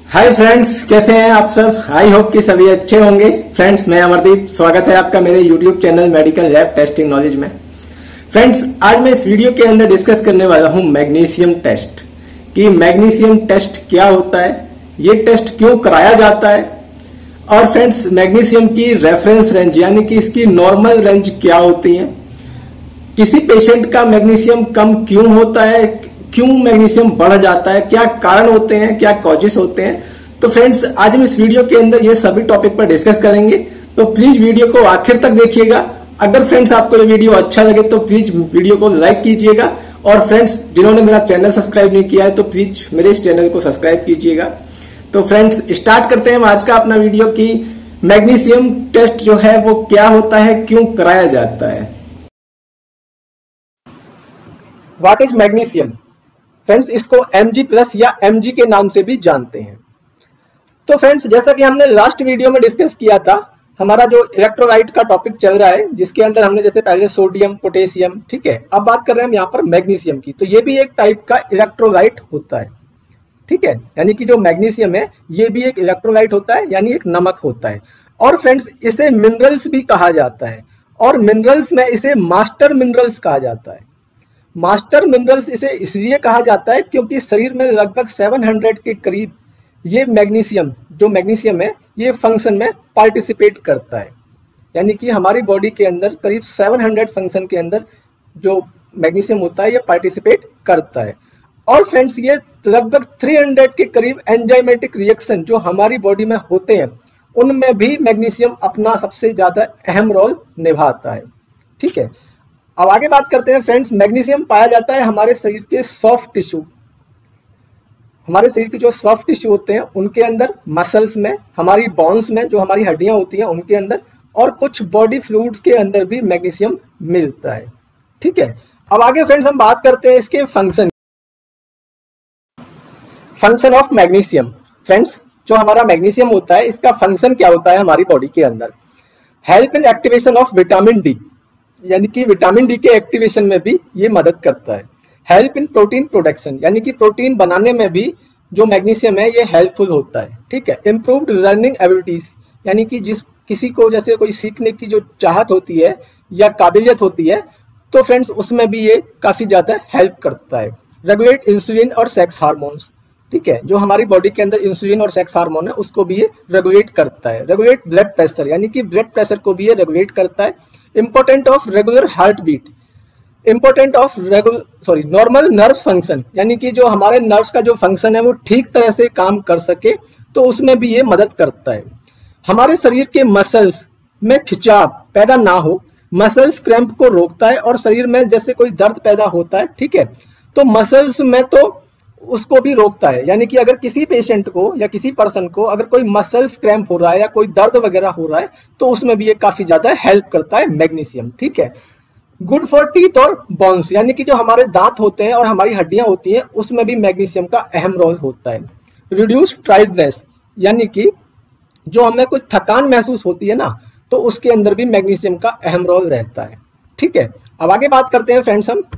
Hi friends, कैसे हैं आप सब। आई होप कि सभी अच्छे होंगे। फ्रेंड्स, मैं अमरदीप, स्वागत है आपका मेरे YouTube channel medical lab testing knowledge में। फ्रेंड्स, आज मैं इस वीडियो के अंदर डिस्कस करने वाला हूं मैग्नीशियम टेस्ट कि मैग्नीशियम टेस्ट क्या होता है, ये टेस्ट क्यों कराया जाता है, और फ्रेंड्स मैग्नीशियम की रेफरेंस रेंज यानी कि इसकी नॉर्मल रेंज क्या होती है, किसी पेशेंट का मैग्नीशियम कम क्यों होता है, क्यों मैग्नीशियम बढ़ जाता है, क्या कारण होते हैं, क्या कॉजेस होते हैं। तो फ्रेंड्स, आज हम इस वीडियो के अंदर ये सभी टॉपिक पर डिस्कस करेंगे, तो प्लीज वीडियो को आखिर तक देखिएगा। अगर फ्रेंड्स आपको ये वीडियो अच्छा लगे तो प्लीज वीडियो को लाइक कीजिएगा, और फ्रेंड्स जिन्होंने मेरा चैनल सब्सक्राइब नहीं किया है तो प्लीज मेरे इस चैनल को सब्सक्राइब कीजिएगा। तो फ्रेंड्स, स्टार्ट करते हैं आज का अपना वीडियो की मैग्नीशियम टेस्ट जो है वो क्या होता है, क्यों कराया जाता है। What is magnesium. फ्रेंड्स, इसको Mg+ या Mg के नाम से भी जानते हैं। तो फ्रेंड्स, जैसा कि हमने लास्ट वीडियो में डिस्कस किया था, हमारा जो इलेक्ट्रोलाइट का टॉपिक चल रहा है, जिसके अंदर हमने जैसे पहले सोडियम, पोटेशियम, ठीक है, अब बात कर रहे हैं हम यहाँ पर मैग्नीशियम की। तो ये भी एक टाइप का इलेक्ट्रोलाइट होता है, ठीक है, यानी कि जो मैग्नीशियम है ये भी एक इलेक्ट्रोलाइट होता है, यानी एक नमक होता है। और फ्रेंड्स, इसे मिनरल्स भी कहा जाता है, और मिनरल्स में इसे मास्टर मिनरल्स कहा जाता है। मास्टर मिनरल्स इसे इसलिए कहा जाता है क्योंकि शरीर में लगभग 700 के करीब ये मैग्नीशियम है ये फंक्शन में पार्टिसिपेट करता है, यानी कि हमारी बॉडी के अंदर करीब 700 फंक्शन के अंदर जो मैग्नीशियम होता है ये पार्टिसिपेट करता है। और फ्रेंड्स, ये लगभग 300 के करीब एंजाइमेटिक रिएक्शन जो हमारी बॉडी में होते हैं उनमें भी मैग्नीशियम अपना सबसे ज्यादा अहम रोल निभाता है, ठीक है। अब आगे बात करते हैं फ्रेंड्स, मैग्नीशियम पाया जाता है हमारे शरीर के सॉफ्ट टिश्यू, हमारे शरीर के जो सॉफ्ट टिश्यू होते हैं उनके अंदर, मसल्स में, हमारी बोन्स में, जो हमारी हड्डियां होती हैं उनके अंदर, और कुछ बॉडी फ्लूइड्स के अंदर भी मैग्नीशियम मिलता है, ठीक है। अब आगे फ्रेंड्स हम बात करते हैं इसके फंक्शन ऑफ मैग्नीशियम। फ्रेंड्स, जो हमारा मैग्नीशियम होता है इसका फंक्शन क्या होता है हमारी बॉडी के अंदर। Help in activation of vitamin D, यानी कि विटामिन डी के एक्टिवेशन में भी ये मदद करता है। हेल्प इन प्रोटीन प्रोडक्शन, यानी कि प्रोटीन बनाने में भी जो मैग्नीशियम है ये हेल्पफुल होता है, ठीक है। इम्प्रूव्ड लर्निंग एबिलिटीज, यानी कि किसी को जैसे कोई सीखने की जो चाहत होती है या काबिलियत होती है तो फ्रेंड्स उसमें भी ये काफी ज्यादा हेल्प करता है। रेगुलेट इंसुलिन और सेक्स हार्मोन्स, ठीक है, जो हमारी बॉडी के अंदर इंसुलिन और सेक्स हार्मोन है उसको भी ये रेगुलेट करता है। रेगुलेट ब्लड प्रेशर, यानी कि ब्लड प्रेशर को भी ये रेगुलेट करता है। Important of regular heart beat, important of normal nerves function, यानी कि जो हमारे नर्व्स का जो फंक्शन है वो ठीक तरह से काम कर सके तो उसमें भी ये मदद करता है। हमारे शरीर के मसल्स में खिंचाव पैदा ना हो, मसल्स क्रैम्प को रोकता है, और शरीर में जैसे कोई दर्द पैदा होता है, ठीक है, तो मसल्स में तो उसको भी रोकता है। यानी कि अगर किसी पेशेंट को या किसी पर्सन को अगर कोई मसल्स क्रैम्प हो रहा है या कोई दर्द वगैरह हो रहा है तो उसमें भी ये काफी ज्यादा हेल्प करता है मैग्नीशियम, ठीक है। गुड फॉर टीथ और बोन्स, यानी कि जो हमारे दांत होते हैं और हमारी हड्डियां होती हैं उसमें भी मैग्नीशियम का अहम रोल होता है। रिड्यूस टायर्डनेस, यानी कि जो हमें कुछ थकान महसूस होती है ना तो उसके अंदर भी मैग्नीशियम का अहम रोल रहता है, ठीक है। अब आगे बात करते हैं फ्रेंड्स हम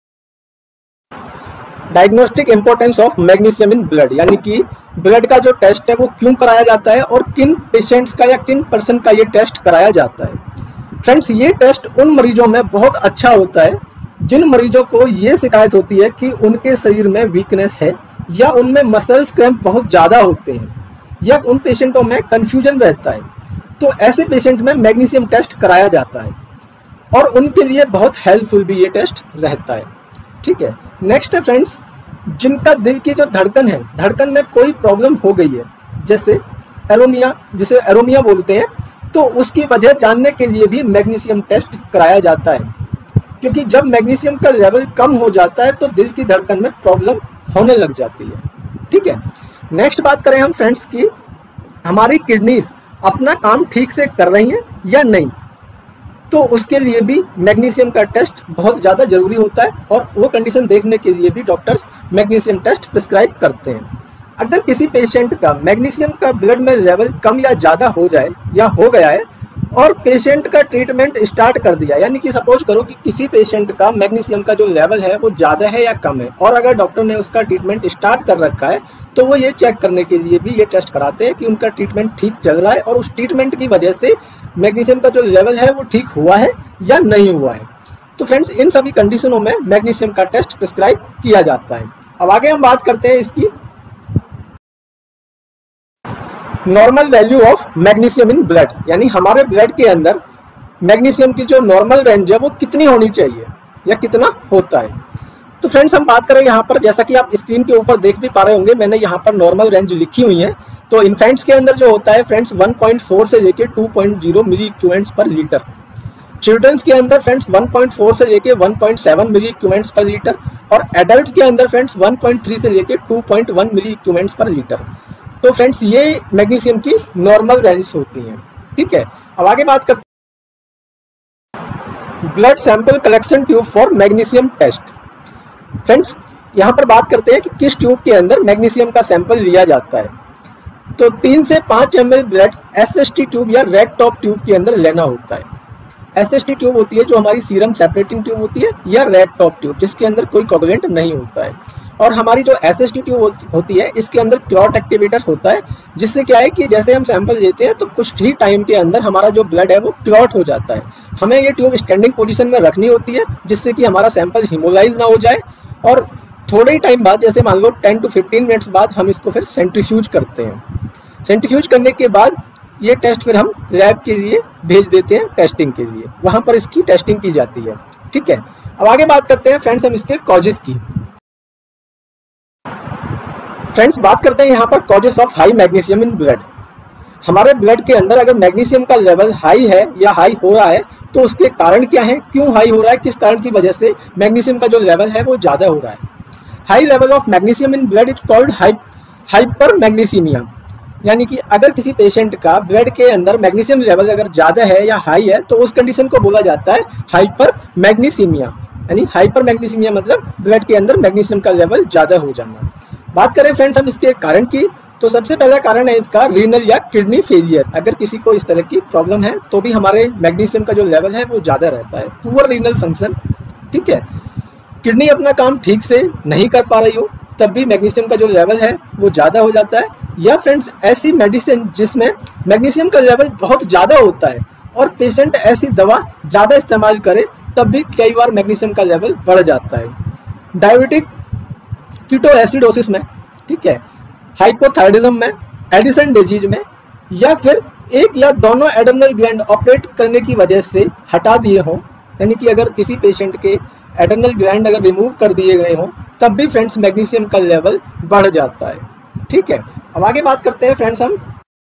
diagnostic importance of magnesium in blood, यानी कि ब्लड का जो टेस्ट है वो क्यों कराया जाता है और किन पेशेंट्स का या किन पर्सन का ये टेस्ट कराया जाता है। फ्रेंड्स, ये टेस्ट उन मरीजों में बहुत अच्छा होता है जिन मरीजों को ये शिकायत होती है कि उनके शरीर में वीकनेस है या उनमें मसल्स क्रैम्प बहुत ज़्यादा होते हैं या उन पेशेंटों में कन्फ्यूजन रहता है, तो ऐसे पेशेंट में मैग्नीशियम टेस्ट कराया जाता है और उनके लिए बहुत हेल्पफुल भी ये टेस्ट रहता है, ठीक है। नेक्स्ट है फ्रेंड्स, जिनका दिल की जो धड़कन है, धड़कन में कोई प्रॉब्लम हो गई है, जैसे एरोमिया बोलते हैं, तो उसकी वजह जानने के लिए भी मैग्नीशियम टेस्ट कराया जाता है, क्योंकि जब मैग्नीशियम का लेवल कम हो जाता है तो दिल की धड़कन में प्रॉब्लम होने लग जाती है, ठीक है। नेक्स्ट बात करें हम फ्रेंड्स की हमारी किडनीज अपना काम ठीक से कर रही हैं या नहीं, तो उसके लिए भी मैग्नीशियम का टेस्ट बहुत ज़्यादा जरूरी होता है और वो कंडीशन देखने के लिए भी डॉक्टर्स मैग्नीशियम टेस्ट प्रिस्क्राइब करते हैं। अगर किसी पेशेंट का मैग्नीशियम का ब्लड में लेवल कम या ज़्यादा हो जाए या हो गया है और पेशेंट का ट्रीटमेंट स्टार्ट कर दिया, यानी कि सपोज करो कि किसी पेशेंट का मैग्नीशियम का जो लेवल है वो ज़्यादा है या कम है, और अगर डॉक्टर ने उसका ट्रीटमेंट स्टार्ट कर रखा है तो वो ये चेक करने के लिए भी ये टेस्ट कराते हैं कि उनका ट्रीटमेंट ठीक चल रहा है और उस ट्रीटमेंट की वजह से मैग्नीशियम का जो लेवल है वो ठीक हुआ है या नहीं हुआ है। तो फ्रेंड्स, इन सभी कंडीशनों में मैग्नीशियम का टेस्ट प्रिस्क्राइब किया जाता है। अब आगे हम बात करते हैं इसकी normal value of magnesium in blood, यानी हमारे ब्लड के अंदर मैग्नीशियम की जो नॉर्मल रेंज है वो कितनी होनी चाहिए या कितना होता है। तो फ्रेंड्स, हम बात करें यहाँ पर, जैसा कि आप स्क्रीन के ऊपर देख भी पा रहे होंगे, मैंने यहाँ पर नॉर्मल रेंज लिखी हुई है। तो इन्फेंट्स के अंदर जो होता है फ्रेंड्स 1.4 से लेके 2.0 milliequivalents per litre, childrens के अंदर फ्रेंड्स 1.4 से लेके 1.7 मिली इक्विवेलेंट्स पर लीटर, और एडल्ट के अंदर फ्रेंड्स 1.3 से लेके 2.1 मिली इक्विवेलेंट्स पर लीटर। तो फ्रेंड्स, ये मैग्नीशियम की नॉर्मल रेंज होती हैं। ठीक है, अब आगे बात करते हैं blood sample collection tube for magnesium test. Friends, यहाँ पर बात करते हैं कि किस ट्यूब के अंदर मैग्नीशियम का सैंपल लिया जाता है। तो 3 से 5 ml ब्लड SST ट्यूब या रेड टॉप ट्यूब के अंदर लेना होता है। SST ट्यूब होती है जो हमारी सीरम सेपरेटिंग ट्यूब होती है, या रेड टॉप ट्यूब जिसके अंदर कोई कोगुलेंट नहीं होता है। और हमारी जो SST ट्यूब होती है इसके अंदर क्लॉट एक्टिवेटर होता है, जिससे क्या है कि जैसे हम सैंपल लेते हैं तो कुछ ही टाइम के अंदर हमारा जो ब्लड है वो क्लॉट हो जाता है। हमें ये ट्यूब स्टैंडिंग पोजीशन में रखनी होती है, जिससे कि हमारा सैंपल हिमोलाइज ना हो जाए, और थोड़े ही टाइम बाद, जैसे मान लो 10 to 15 मिनट्स बाद, हम इसको फिर सेंट्रीफ्यूज करते हैं। सेंट्रीफ्यूज करने के बाद ये टेस्ट फिर हम लैब के लिए भेज देते हैं टेस्टिंग के लिए, वहाँ पर इसकी टेस्टिंग की जाती है। ठीक है, अब आगे बात करते हैं फ्रेंड्स हम इसके कॉजेस की। फ्रेंड्स, बात करते हैं यहाँ पर causes of high magnesium in blood. हमारे ब्लड के अंदर अगर मैग्नीशियम का लेवल हाई है या हाई हो रहा है तो उसके कारण क्या है, क्यों हाई हो रहा है, किस कारण की वजह से मैग्नीशियम का जो लेवल है वो ज़्यादा हो रहा है। High level of magnesium in blood is called hypermagnesemia, यानी कि अगर किसी पेशेंट का ब्लड के अंदर मैग्नीशियम लेवल अगर ज़्यादा है या हाई है तो उस कंडीशन को बोला जाता है हाइपर मैग्नीसीमिया। यानी हाइपर मैग्नीसीमिया मतलब ब्लड के अंदर मैग्नीशियम का लेवल ज़्यादा हो जाना। बात करें फ्रेंड्स हम इसके कारण की, तो सबसे पहला कारण है इसका रीनल या किडनी फेलियर। अगर किसी को इस तरह की प्रॉब्लम है तो भी हमारे मैग्नीशियम का जो लेवल है वो ज़्यादा रहता है। पुअर रीनल फंक्शन, ठीक है, किडनी अपना काम ठीक से नहीं कर पा रही हो तब भी मैग्नीशियम का जो लेवल है वो ज़्यादा हो जाता है। या फ्रेंड्स, ऐसी मेडिसिन जिसमें मैग्नीशियम का लेवल बहुत ज़्यादा होता है और पेशेंट ऐसी दवा ज़्यादा इस्तेमाल करे तब भी कई बार मैग्नीशियम का लेवल बढ़ जाता है। डायबिटिक कीटोएसिडोसिस में, ठीक है, हाइपोथायराइडिज्म में, एडिसन डिजीज में, या फिर एक या दोनों एडर्नल ग्लैंड ऑपरेट करने की वजह से हटा दिए हों, यानी कि अगर किसी पेशेंट के एडर्नल ग्लैंड अगर रिमूव कर दिए गए हों तब भी फ्रेंड्स मैग्नीशियम का लेवल बढ़ जाता है। ठीक है, अब आगे बात करते हैं फ्रेंड्स हम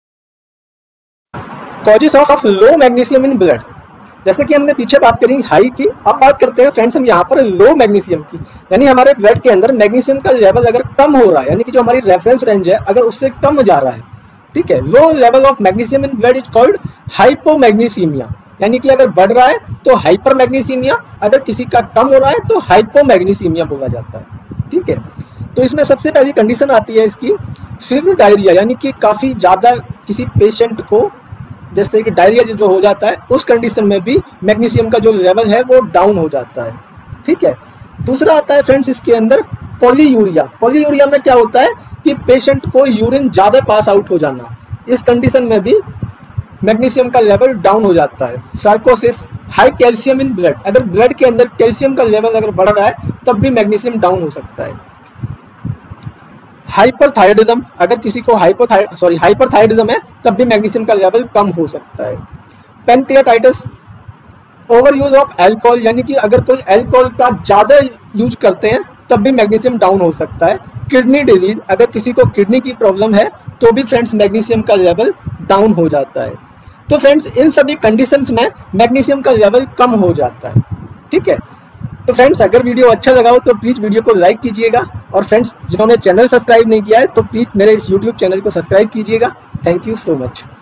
causes of low magnesium in blood. जैसे कि हमने पीछे बात करी हाई की, अब बात करते हैं फ्रेंड्स हम यहाँ पर लो मैग्नीशियम की, यानी हमारे ब्लड के अंदर मैग्नीशियम का लेवल अगर कम हो रहा है, यानी कि जो हमारी रेफरेंस रेंज है अगर उससे कम जा रहा है, ठीक है, low level of magnesium in blood is called hypomagnesemia. यानी कि अगर बढ़ रहा है तो हाइपर मैग्नीसीमिया, अगर किसी का कम हो रहा है तो हाइपोमैग्नीसीमिया बोला जाता है। ठीक है, तो इसमें सबसे पहली कंडीशन आती है इसकी सिवियर डायरिया, यानी कि काफ़ी ज़्यादा किसी पेशेंट को जैसे कि डायरिया जो हो जाता है उस कंडीशन में भी मैग्नीशियम का जो लेवल है वो डाउन हो जाता है। ठीक है, दूसरा आता है फ्रेंड्स इसके अंदर पॉलीयूरिया। पॉलीयूरिया में क्या होता है कि पेशेंट को यूरिन ज़्यादा पास आउट हो जाना, इस कंडीशन में भी मैग्नीशियम का लेवल डाउन हो जाता है। Sarcoidosis, high calcium in blood, अगर ब्लड के अंदर कैल्शियम का लेवल अगर बढ़ रहा है तब भी मैग्नीशियम डाउन हो सकता है। हाइपरथायराइडिज्म, अगर किसी को हाइपरथायराइडिज्म है तब भी मैग्नीशियम का लेवल कम हो सकता है। Pancreatitis, over use of alcohol, यानी कि अगर कोई अल्कोहल का ज़्यादा यूज करते हैं तब भी मैग्नीशियम डाउन हो सकता है। किडनी डिजीज, अगर किसी को किडनी की प्रॉब्लम है तो भी फ्रेंड्स मैग्नीशियम का लेवल डाउन हो जाता है। तो फ्रेंड्स इन सभी कंडीशंस में मैग्नीशियम का लेवल कम हो जाता है। ठीक है, तो फ्रेंड्स अगर वीडियो अच्छा लगा हो तो प्लीज़ वीडियो को लाइक कीजिएगा, और फ्रेंड्स जिन्होंने चैनल सब्सक्राइब नहीं किया है तो प्लीज़ मेरे इस यूट्यूब चैनल को सब्सक्राइब कीजिएगा। Thank you so much.